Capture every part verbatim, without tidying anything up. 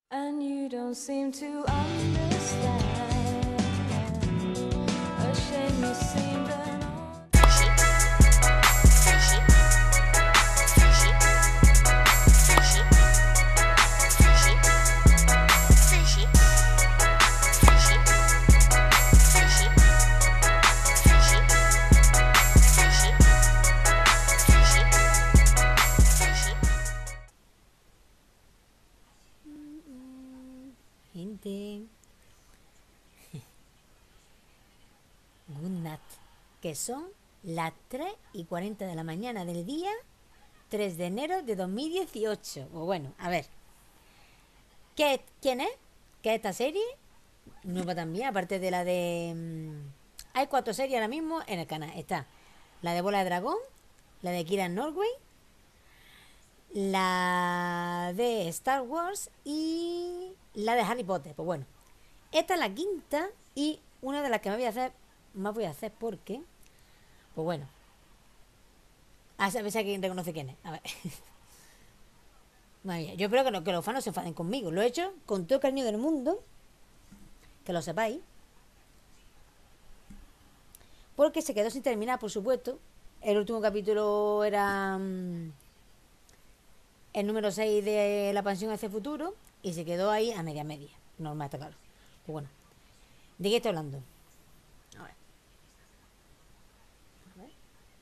And you don't seem to understand. A shame you seemed an old. Gente, good night, que son las tres y cuarenta de la mañana del día tres de enero de dos mil dieciocho. O bueno, a ver, ¿qué, ¿quién es? ¿Qué es esta serie? Nueva también, aparte de la de... mm, hay cuatro series ahora mismo en el canal. Está la de Bola de Dragón, la de Kira Norway, la de Star Wars y la de Harry Potter. Pues bueno, esta es la quinta y una de las que me voy a hacer, más voy a hacer porque, pues bueno, a ver si alguien reconoce quién es. A ver. Madre mía, yo espero que, no, que los fans no se enfaden conmigo. Lo he hecho con todo el cariño del mundo, que lo sepáis. Porque se quedó sin terminar, por supuesto. El último capítulo era mmm, el número seis de La Pensión hacia el Futuro y se quedó ahí a media media. Normal, está claro. Pues bueno, ¿de qué estoy hablando? A ver. A ver.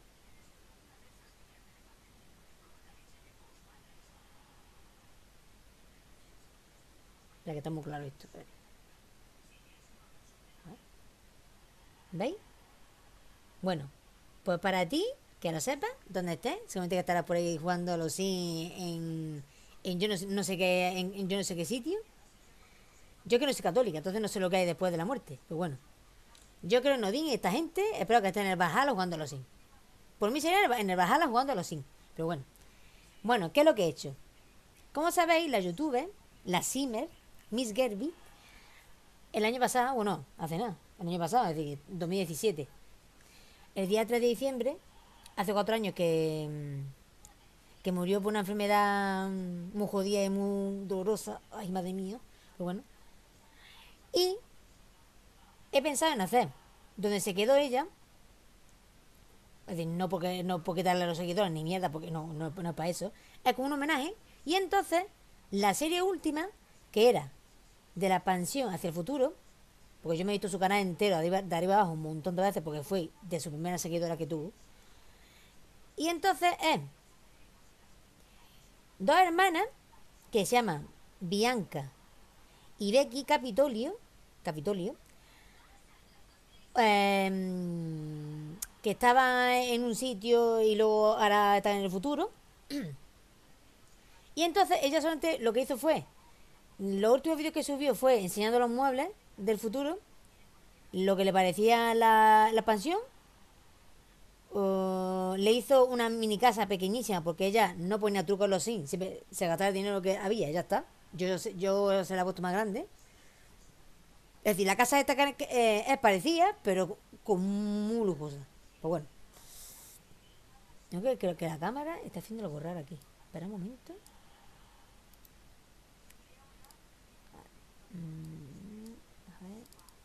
Ya que está muy claro esto. A ver. A ver. ¿Veis? Bueno, pues para ti, que lo sepas, donde estés, seguramente que estarás por ahí jugando a los Sims en, en yo no, sé- no sé qué, en, en yo no sé qué sitio. Yo que no soy católica, entonces no sé lo que hay después de la muerte. Pero bueno, yo creo en Odín y esta gente, espero que estén en el Valhalla jugando a los Sims. Por mí sería en el Valhalla jugando a los Sims. Pero bueno. Bueno, ¿qué es lo que he hecho? Como sabéis, la youtuber, la Simmer, Miss Gerby, el año pasado, bueno, hace nada, el año pasado, es decir, dos mil diecisiete, el día tres de diciembre, hace cuatro años que, que murió por una enfermedad muy jodida y muy dolorosa, ay madre mía, pero bueno, y he pensado en hacer, donde se quedó ella, es decir, no porque no porque darle a los seguidores ni mierda, porque no, no, no es para eso, es como un homenaje, y entonces la serie última, que era de la pensión hacia el futuro, porque yo me he visto su canal entero de arriba, de arriba abajo un montón de veces porque fue de su primera seguidora que tuvo. Y entonces es dos hermanas que se llaman Bianca y Becky Capitolio, Capitolio, eh, que estaban en un sitio y luego ahora están en el futuro. Y entonces ella solamente lo que hizo fue, los últimos vídeos que subió fue enseñando los muebles del futuro, lo que le parecía la, la expansión. Uh, le hizo una mini casa pequeñísima porque ella no ponía trucos en los sims, siempre se gastaba el dinero que había y ya está. Yo, yo se la he puesto más grande. Es decir, la casa esta que, eh, es parecida, pero con muy lujosa. Pues bueno, yo creo, creo que la cámara está haciendo algo raro aquí. Espera un momento. Mm, a ver.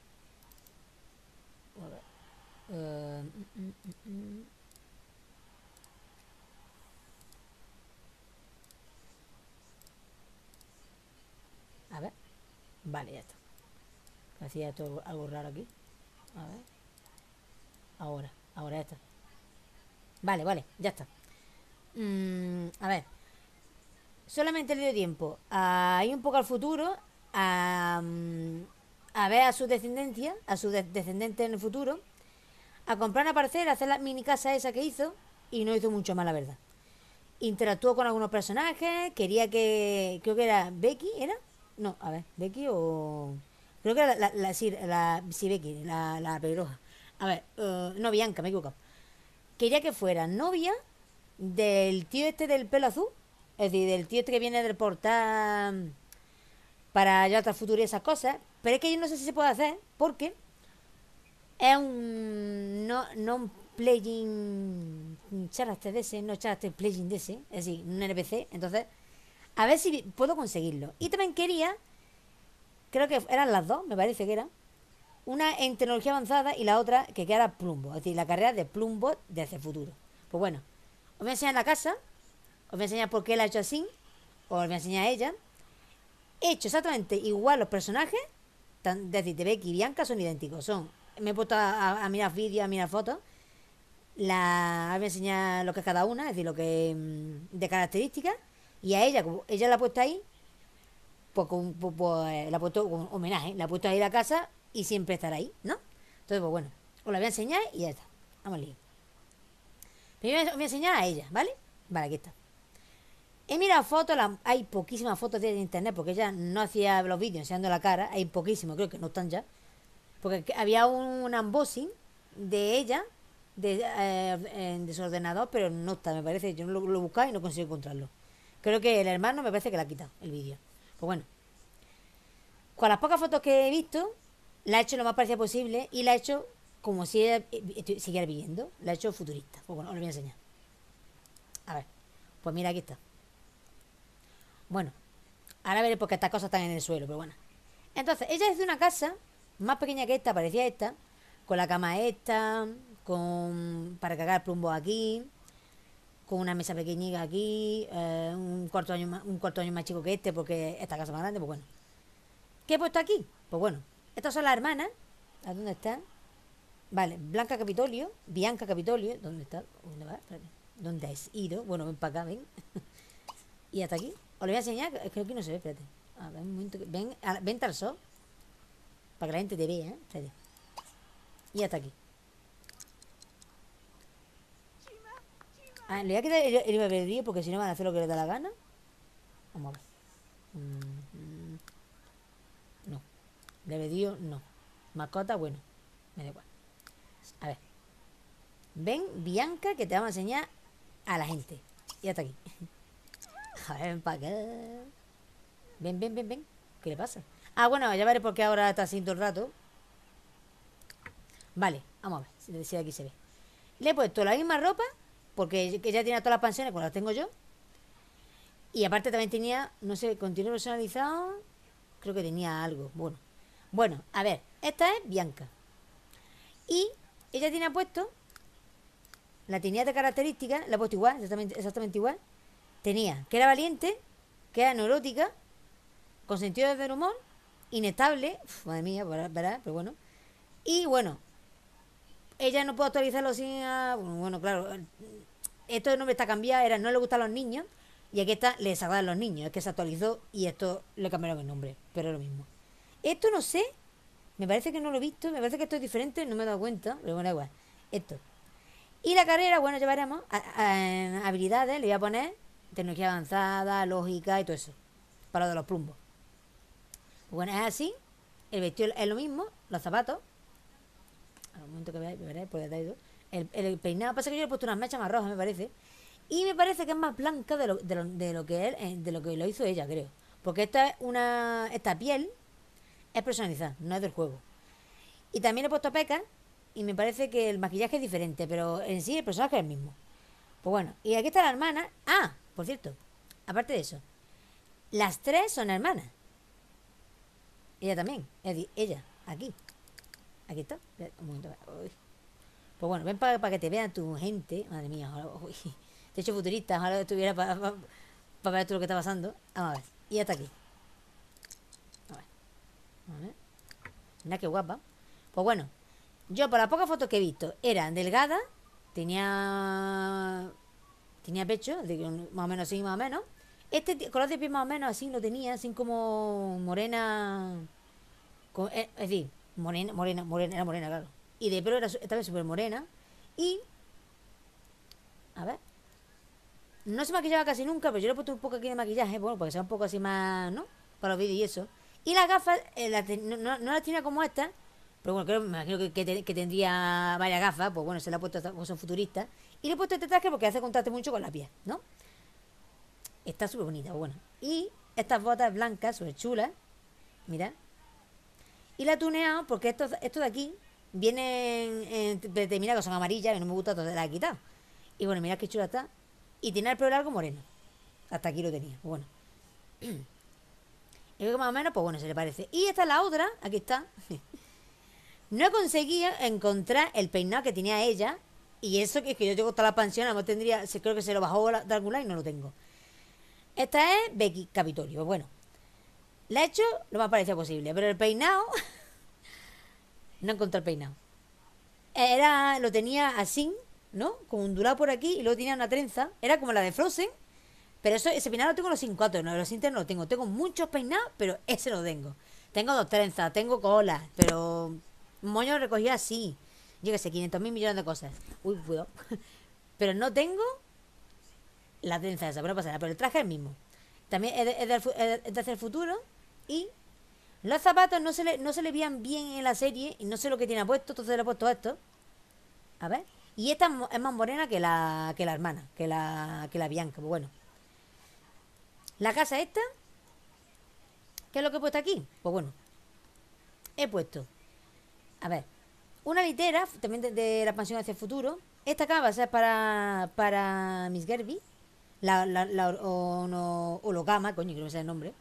A ver. Uh, mm, mm, mm. A ver. Vale, ya está. Hacía esto algo raro aquí. A ver. Ahora, ahora ya está. Vale, vale, ya está. Mm, a ver, solamente le dio tiempo a ir un poco al futuro, a, mm, a ver a su descendencia, a su de- descendiente en el futuro, a comprar una parcela, a hacer la mini casa esa que hizo, y no hizo mucho más, la verdad. Interactuó con algunos personajes, quería que. Creo que era Becky, ¿era? No, a ver, Becky o. Creo que era la. la, la sí, la- sí, Becky, la, la pelirroja. A ver, eh, no, Bianca, me he equivocado. Quería que fuera novia del tío este del pelo azul. Es decir, del tío este que viene del portal para llevar al futuro y esas cosas. Pero es que yo no sé si se puede hacer porque es un no, no playing character de ese, no character playing de ese, es decir, un N P C. Entonces A ver si puedo conseguirlo. Y también quería, creo que eran las dos, me parece que eran. Una en tecnología avanzada y la otra que era Plumbo. Es decir, la carrera de Plumbo desde el futuro. Pues bueno, os voy a enseñar la casa. Os voy a enseñar por qué la he hecho así. Os voy a enseñar a ella. He hecho exactamente igual los personajes. Tan, es decir, de Becky y Bianca son idénticos. Son, me he puesto a, a, a mirar vídeos, a mirar fotos. La, os voy a enseñar lo que es cada una. Es decir, lo que mm, de características. Y a ella, como ella la ha puesto ahí, pues, con, pues, pues, la ha puesto con homenaje. La ha puesto ahí la casa y siempre estará ahí, ¿no? Entonces, pues bueno, os la voy a enseñar y ya está. Vamos al lío. Primero os voy a enseñar a ella, ¿vale? Vale, aquí está. He mirado fotos, la, hay poquísimas fotos de internet porque ella no hacía los vídeos enseñando la cara. Hay poquísimos, creo que no están ya. Porque había un, un unboxing de ella de, eh, de su ordenador, pero no está, me parece. Yo lo, lo buscaba y no consigo encontrarlo. Creo que el hermano me parece que la ha quitado el vídeo. Pues bueno, con las pocas fotos que he visto, la he hecho lo más parecida posible y la he hecho como si ella siguiera viviendo. La he hecho futurista. Pues bueno, os lo voy a enseñar. A ver, pues mira, aquí está. Bueno, ahora veré por qué estas cosas están en el suelo, pero bueno. Entonces, ella es de una casa más pequeña que esta, parecía esta, con la cama esta, con para cagar plumbo aquí, con una mesa pequeñica aquí, eh, un cuarto de año más, un cuarto de año más chico que este, porque esta casa es más grande, pues bueno. ¿Qué he puesto aquí? Pues bueno, estas son las hermanas. ¿A dónde están? Vale, Blanca Capitolio, Bianca Capitolio. ¿Dónde está? ¿Dónde va? Espérate. ¿Dónde has ido? Bueno, ven para acá, ven. Y hasta aquí. Os lo voy a enseñar. Es que aquí no se ve, espérate. A ver, un momento. Ven, a, vente al sol. Para que la gente te vea, ¿eh? Espérate. Y hasta aquí. Ah, le voy a quitar el, el albedrío porque si no van a hacer lo que les da la gana. Vamos a ver. Mm, no. El albedrío, no. Mascota, bueno. Me da igual. A ver. Ven, Bianca, que te vamos a enseñar a la gente. Y hasta aquí. A ver, ven para acá. Ven, ven, ven, ven. ¿Qué le pasa? Ah, bueno, ya veré por qué ahora está así todo el rato. Vale, vamos a ver si, si aquí se ve. Le he puesto la misma ropa, porque ella tiene todas las pensiones, como las tengo yo. Y aparte también tenía, no sé, contenido personalizado. Creo que tenía algo. Bueno, bueno, a ver, esta es Bianca. Y ella tiene puesto, la tenía de características, la he puesto igual, exactamente, exactamente igual. Tenía que era valiente, que era neurótica, con sentido del humor, inestable, uf, madre mía, ¿verdad? Pero bueno. Y bueno, ella no puede actualizarlo sin... ah, bueno, claro, esto de nombre está cambiado, era no le gustan los niños, y aquí está, le desagradan los niños, es que se actualizó y esto le cambiaron el nombre, pero es lo mismo. Esto no sé, me parece que no lo he visto, me parece que esto es diferente, no me he dado cuenta, pero bueno, igual. Esto. Y la carrera, bueno, ya veremos, a, a, habilidades, le voy a poner tecnología avanzada, lógica y todo eso, para lo de los plumbos. Bueno, es así, el vestido es lo mismo, los zapatos, al momento que veáis, veréis, por detrás, el, el peinado, pasa que yo le he puesto unas mechas más rojas, me parece, y me parece que es más blanca de lo, de lo, de lo que él, eh, de lo que lo hizo ella, creo, porque esta es una, esta piel es personalizada, no es del juego. Y también le he puesto pecas y me parece que el maquillaje es diferente, pero en sí el personaje es el mismo. Pues bueno, y aquí está la hermana. Ah, por cierto, aparte de eso, las tres son hermanas. Ella también, es decir, ella, aquí. Aquí está. Un momento. Uy. Pues bueno, ven para pa que te vean tu gente. Madre mía, ojalá, uy. Te he hecho futurista, ojalá estuviera para pa, pa ver todo lo que está pasando. Vamos a ver. Y hasta aquí. A ver. A ver. Mira qué guapa. Pues bueno, yo por las pocas fotos que he visto, era delgada, tenía tenía pecho, más o menos así, más o menos. Este color de piel más o menos así lo tenía, así como morena, con, es decir, morena, morena, morena, era morena, claro. Y de pelo era esta vez súper morena. Y, a ver, no se maquillaba casi nunca, pero yo le he puesto un poco aquí de maquillaje, bueno, para que sea un poco así más, ¿no? Para los vídeos y eso. Y las gafas, eh, las ten, no, no, no las tenía como estas, pero bueno, creo, me imagino que, que, te, que tendría varias gafas, pues bueno, se la ha puesto, pues son futuristas. Y le he puesto este traje porque hace contraste mucho con la piel, ¿no? Está súper bonita, pues bueno. Y estas botas blancas, súper chulas, mira. Y la he tuneado porque estos, estos de aquí vienen eh, determinadas que son amarillas y no me gusta, entonces las he quitado. Y bueno, mirad qué chula está. Y tiene el pelo largo moreno. Hasta aquí lo tenía, pues bueno. Y creo que más o menos, pues bueno, se le parece. Y esta es la otra, aquí está. No he conseguido encontrar el peinado que tenía ella. Y eso que es que yo llego hasta la pensión, a lo mejor tendría, se- creo que se lo bajó la- de algún lado y no lo tengo. Esta es Becky Capitolio. Pues bueno, la he hecho lo más parecido posible. Pero el peinado, no encontré el peinado. Era, lo tenía así, ¿no? Como ondulado por aquí y luego tenía una trenza. Era como la de Frozen. Pero eso, ese peinado lo tengo en los sin cuatro, no, los internos no lo tengo. Tengo muchos peinados, pero ese lo tengo. Tengo dos trenzas, tengo colas, pero moño lo recogí así. Yo qué sé, quinientos mil millones de cosas. Uy, cuidado. Pero no tengo la trenza esa, pero no pasa nada. Pero el traje es el mismo. También es de, es del fu- es de hacer futuro. Y los zapatos no se, le, no se le veían bien en la serie. Y no sé lo que tiene puesto, entonces le he puesto esto. A ver. Y esta es mo- es más morena que la, que la hermana, que la, que la Bianca. Pues bueno. La casa esta, ¿qué es lo que he puesto aquí? Pues bueno, he puesto, a ver, una litera, también de, de la expansión hacia el futuro. Esta acá va a ser para, para Miss Gerby. La, la, la o, no, hologama, coño, creo que sea el nombre.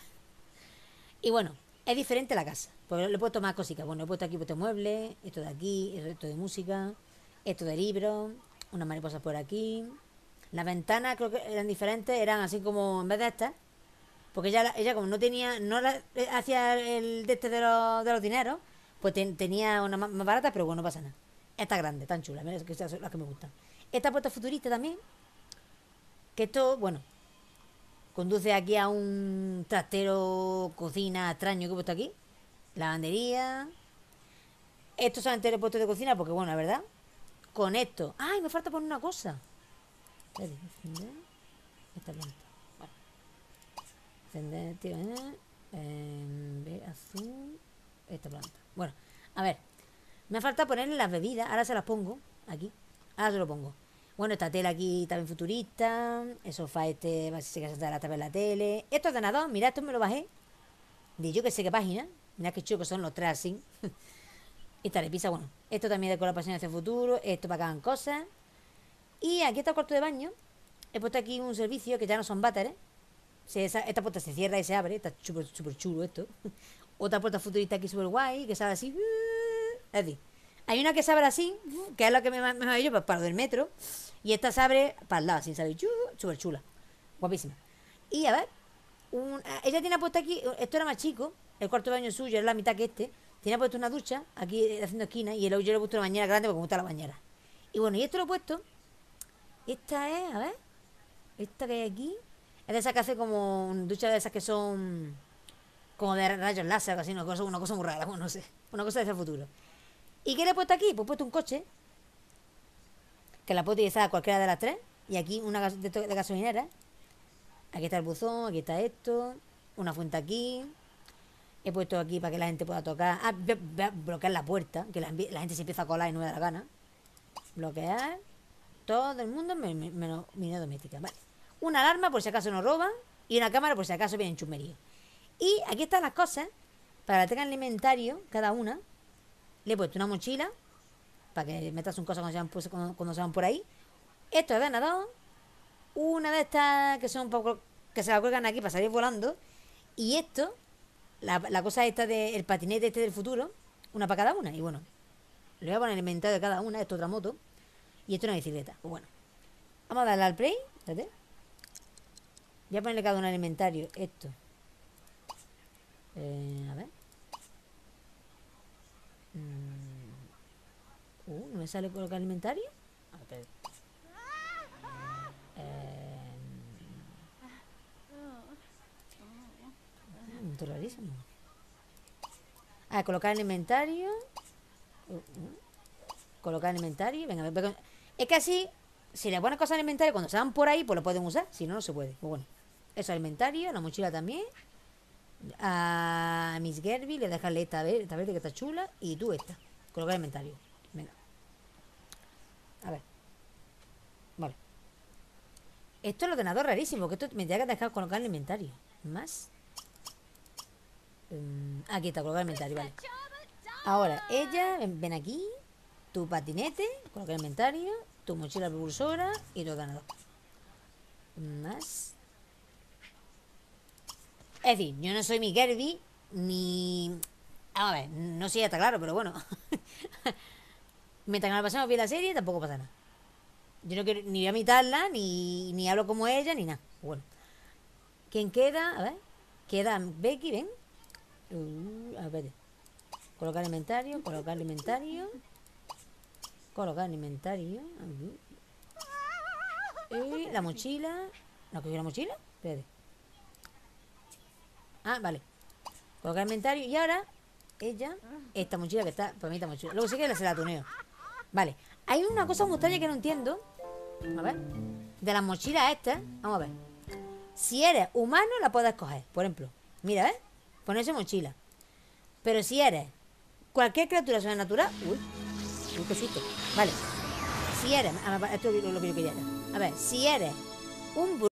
Y bueno, es diferente la casa. Porque le he puesto más cositas. Bueno, he puesto aquí he puesto muebles, esto de aquí, esto de música, esto de libros, unas mariposas por aquí. Las ventanas creo que eran diferentes, eran así como en vez de estas. Porque ella, ella como no tenía, no la, eh, hacía el de este de los, de los dineros, pues ten- tenía una más, más barata, pero bueno, no pasa nada. Esta grande, tan chula, mira, que estas son las que me gustan. Esta puerta futurista también, que esto, bueno, conduce aquí a un trastero, cocina extraño que he puesto aquí. Lavandería. Esto solamente lo he puesto de cocina porque, bueno, la verdad, con esto. ¡Ay, me falta poner una cosa! Espérate, encender esta planta. Bueno, encender, tío, eh, em, ve azul, esta planta. Bueno, a ver, me falta ponerle las bebidas. Ahora se las pongo aquí. Ahora se lo pongo. Bueno, esta tela aquí también futurista. El sofá este, va a se sentar a través de la tele. Esto ordenador, mira, esto me lo bajé. De yo que sé qué página. Mira qué chulo que son los tres así. Esta repisa, bueno. Esto también de colaboración hacia el futuro. Esto para que hagan cosas. Y aquí está el cuarto de baño. He puesto aquí un servicio que ya no son váteres. Se, esa- esta puerta se cierra y se abre. Está súper súper chulo esto. Otra puerta futurista aquí súper guay. Que se abre así. Es decir, hay una que se abre así. Que es la que me, me, me yo para, para lo del metro. Y esta se abre para el lado, sin saber. Súper chula. Guapísima. Y a ver. un- ella tiene puesto aquí. Esto era más chico. El cuarto de baño suyo era la mitad que este. Tiene puesto una ducha aquí eh, haciendo esquina. Y el yo le he puesto una bañera grande porque me gusta la bañera. Y bueno, y esto lo he puesto. Esta es, a ver. Esta que hay aquí. Es de esas que hace como duchas de esas que son como de rayos láser, así, una cosa, una cosa muy rara, bueno, no sé. Una cosa de ese futuro. ¿Y qué le he puesto aquí? Pues he puesto un coche que la puedo utilizar a cualquiera de las tres. Y aquí una gas- de, de gasolinera. Aquí está el buzón, aquí está esto. Una fuente aquí. He puesto aquí para que la gente pueda tocar. Ah, ve- ve- bloquear la puerta, que la, la gente se empieza a colar y no me da la gana. Bloquear. Todo el mundo me- me- menos mi unidad doméstica. Vale. Una alarma por si acaso nos roban. Y una cámara por si acaso vienen chusmeríos. Y aquí están las cosas. Para que tengan el inventario, cada una. Le he puesto una mochila. Para que metas un cosa cuando se van, pues, cuando, cuando se van por ahí. Esto es ganador. Una de estas que son un poco. Que se la cuelgan aquí para salir volando. Y esto. La, la cosa esta del patinete este del futuro. Una para cada una. Y bueno. Le voy a poner el inventario de cada una. Esto otra moto. Y esto una bicicleta. Pues bueno. Vamos a darle al play. Espérate. Voy a ponerle cada una el inventario. Esto. Eh, a ver. Mm, uh, ¿no me sale colocar el inventario? A ver, eh, mm, esto es rarísimo. Ah, colocar el inventario. Uh, uh, colocar el inventario. Venga, venga. Es que así, si le pones cosas al inventario, cuando se van por ahí, pues lo pueden usar. Si no, no se puede. Pues bueno. Eso al inventario, la mochila también. A Miss Gerby le dejarle esta verde, esta verde que está chula. Y tú esta. Colocar el inventario. Venga. A ver. Vale. Esto es el ordenador rarísimo, que esto me tendría que dejar colocar el inventario. Más. Um, aquí está, colocar el inventario, vale. Ahora, ella, ven, ven aquí. Tu patinete, colocar el inventario. Tu mochila propulsora y tu ordenador. Más. Es decir, yo no soy mi Kirby, ni... Vamos a ver, no sé si ya está claro, pero bueno. Mientras que no pasemos bien la serie, tampoco pasa nada. Yo no quiero ni voy a imitarla, ni, ni hablo como ella, ni nada. Bueno. ¿Quién queda? A ver. Queda Becky, ven. Uh, a ver. Colocar inventario, colocar inventario. Colocar inventario. Y la mochila. ¿No cogió la mochila? Espérate. Ah, vale. Colocar inventario. Y ahora, ella, esta mochila que está, para mí esta mochila. Luego sí que se la tuneo. Vale. Hay una cosa muy extraña que no entiendo. A ver. De las mochilas estas. Vamos a ver. Si eres humano, la puedes coger. Por ejemplo. Mira, ¿eh? Ponerse mochila. Pero si eres cualquier criatura sobrenatural. Uy. Uy, qué susto. Vale. Si eres. Esto es lo que yo quería. A ver. Si eres un